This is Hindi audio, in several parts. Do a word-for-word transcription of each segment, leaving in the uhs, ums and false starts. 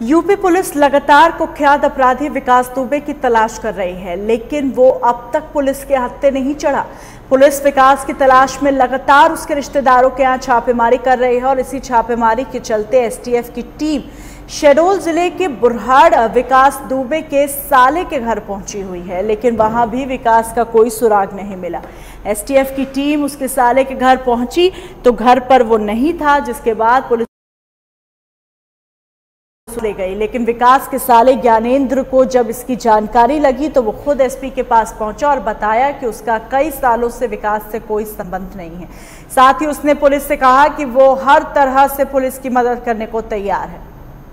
यूपी पुलिस लगातार कुख्यात अपराधी विकास दुबे की तलाश कर रही है, लेकिन वो अब तक पुलिस के हत्थे नहीं चढ़ा। पुलिस विकास की तलाश में लगातार उसके रिश्तेदारों के यहाँ छापेमारी कर रही है और इसी छापेमारी के चलते एसटीएफ की टीम शहडोल जिले के बुरहाड़ विकास दुबे के साले के घर पहुंची हुई है, लेकिन वहां भी विकास का कोई सुराग नहीं मिला। एसटीएफ की टीम उसके साले के घर पहुंची तो घर पर वो नहीं था, जिसके बाद पुलिस ले गई। लेकिन विकास के साले ज्ञानेंद्र को जब इसकी जानकारी लगी तो वो खुद एसपी के पास पहुंचा और बताया कि उसका कई सालों से विकास से कोई संबंध नहीं है। साथ ही उसने पुलिस से कहा कि वो हर तरह से पुलिस की मदद करने को तैयार है।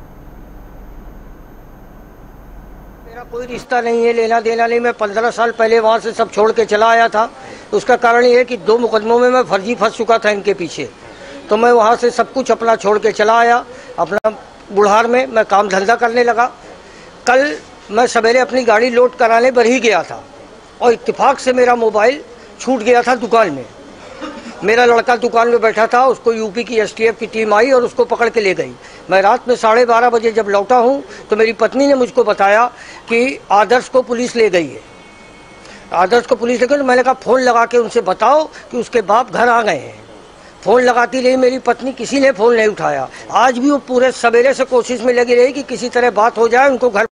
मेरा कोई रिश्ता नहीं है, लेना देना नहीं। मैं पंद्रह साल पहले वहाँ से सब छोड़ के चला आया था। उसका कारण ये है कि दो मुकदमों में मैं फर्जी फंस चुका था इनके पीछे, तो मैं वहाँ से सब कुछ अपना छोड़ के चला आया। अपना बुढ़ार में मैं काम धंधा करने लगा। कल मैं सवेरे अपनी गाड़ी लोड कराने भर ही गया था और इत्तेफाक से मेरा मोबाइल छूट गया था दुकान में। मेरा लड़का दुकान में बैठा था, उसको यूपी की एसटीएफ की टीम आई और उसको पकड़ के ले गई। मैं रात में साढ़े बारह बजे जब लौटा हूँ तो मेरी पत्नी ने मुझको बताया कि आदर्श को पुलिस ले गई है। आदर्श को पुलिस ले गई तो मैंने कहा फ़ोन लगा के उनसे बताओ कि उसके बाप घर आ गए हैं। फ़ोन लगाती रही मेरी पत्नी, किसी ने फ़ोन नहीं उठाया। आज भी वो पूरे सवेरे से कोशिश में लगी रही कि किसी तरह बात हो जाए, उनको घर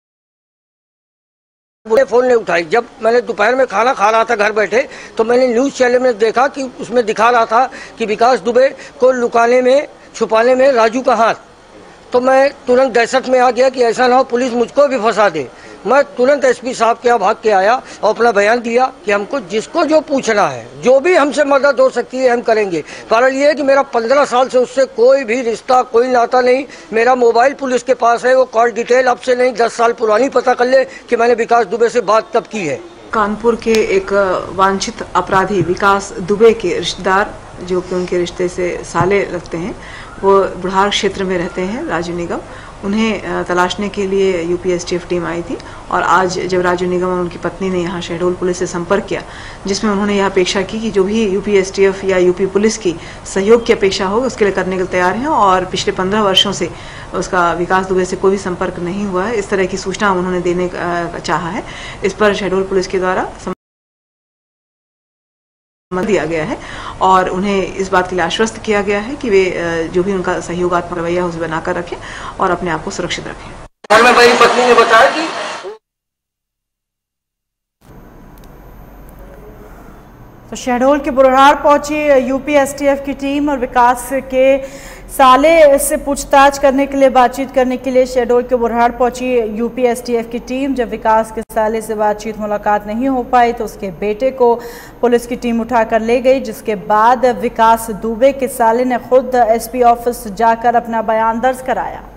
फ़ोन नहीं उठाई। जब मैंने दोपहर में खाना खा रहा था घर बैठे तो मैंने न्यूज़ चैनल में देखा कि उसमें दिखा रहा था कि विकास दुबे को लुकाने में छुपाने में राजू का हाथ। तो मैं तुरंत दहशत में आ गया कि ऐसा ना हो पुलिस मुझको भी फंसा दे। मैं तुरंत एसपी साहब के यहाँ भाग के आया और अपना बयान दिया कि हमको जिसको जो पूछना है, जो भी हमसे मदद हो सकती है हम करेंगे। कारण ये है कि मेरा पंद्रह साल से उससे कोई भी रिश्ता, कोई नाता नहीं। मेरा मोबाइल पुलिस के पास है, वो कॉल डिटेल अब से नहीं दस साल पुरानी पता कर ले कि मैंने विकास दुबे से बात कब की है। कानपुर के एक वांछित अपराधी विकास दुबे के रिश्तेदार, जो कि उनके रिश्ते से साले लगते हैं, वो बुढ़ार क्षेत्र में रहते हैं, राजू निगम। उन्हें तलाशने के लिए यूपी एसटीएफ टीम आई थी और आज जब राजू निगम और उनकी पत्नी ने यहाँ शहडोल पुलिस से संपर्क किया, जिसमें उन्होंने यह अपेक्षा की कि जो भी यूपी एसटीएफ या यूपी पुलिस की सहयोग की अपेक्षा हो उसके लिए करने के लिए तैयार हैं। और पिछले पंद्रह वर्षों से उसका विकास दुबे से कोई भी संपर्क नहीं हुआ है, इस तरह की सूचना उन्होंने देने चाहा है। इस पर शहडोल पुलिस के द्वारा दिया गया है और उन्हें इस बात के लिए आश्वस्त किया गया है कि वे जो भी उनका सहयोगात्मक रवैया उसे बनाकर रखें और अपने आप को सुरक्षित रखें। और मैं मेरी पत्नी ने बताया कि तो शहडोल के बुरहाड़ पहुंची यूपी एसटीएफ की टीम और विकास के साले से पूछताछ करने के लिए, बातचीत करने के लिए शहडोल के बुरहाड़ पहुंची यूपी एसटीएफ की टीम। जब विकास के साले से बातचीत मुलाकात नहीं हो पाई तो उसके बेटे को पुलिस की टीम उठाकर ले गई, जिसके बाद विकास दुबे के साले ने खुद एसपी ऑफिस जाकर अपना बयान दर्ज कराया।